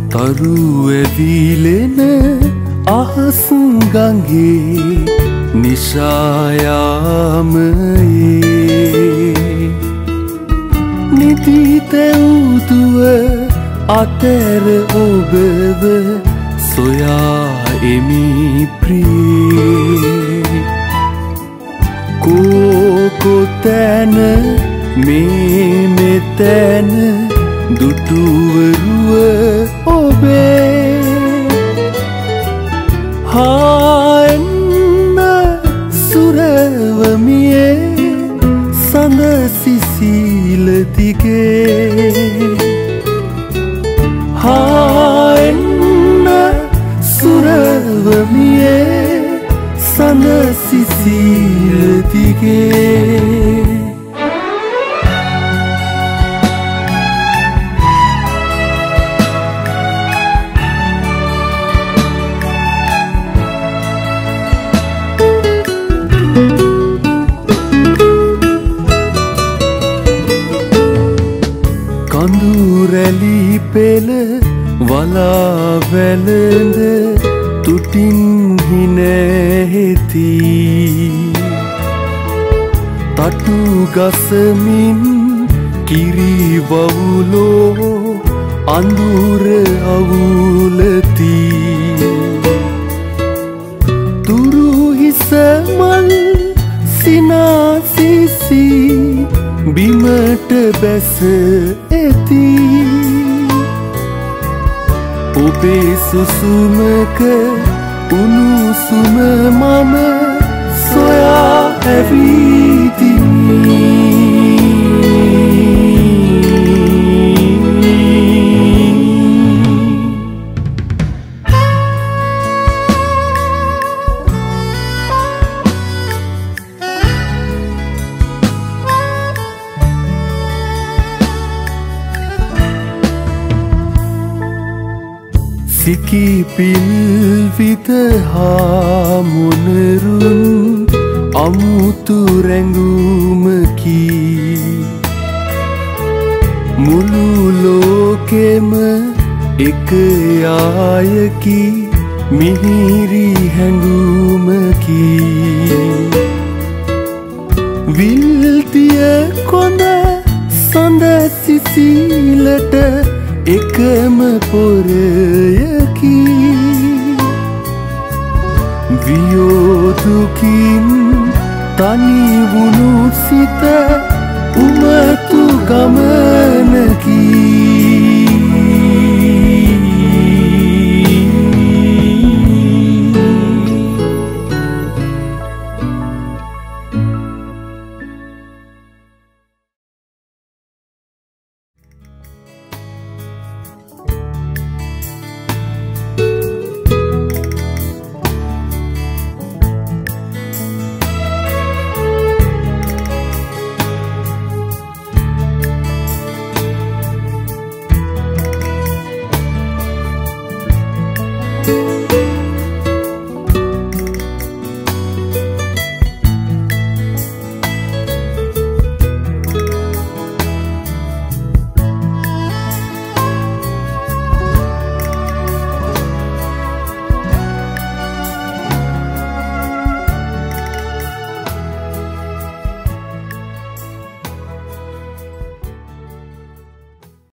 තරු ඇවිලෙන අහස් ගඟේ නිශායාමයේ නිදිත උදුව අතර ඔබව සොයා එමි ප්‍රියේ කොතැන මේ මෙතැන දුටුවරුව ඔබේ හාන්න සුරවමියේ සඳ සිසිල දිගේ හාන්න සුරවමියේ සඳ සිසිල දිගේ කඳුරැලි පෙළ වලා වැළඳ තුටින් හිනැහෙති තටු ගසමින් කිරි වවුලෝ අඳුර අවුලති තුරු හිස මල් සිනාසිසි බිමට බැස ඇති ඔබේ සුසුමක උණුසුම මම සොයා ඇවිදිමි සිකිපිල් විත හා මොනරුන් අමුතු රැඟුමකි මුළු ලෝකෙම එක යායකි මිහිරි හැඟුමකි විල්තිය කොඳ සඳ සිසිලට එකම පොරයකි වියෝදුකින් තනිවුණු සිත උමතු ගමනකි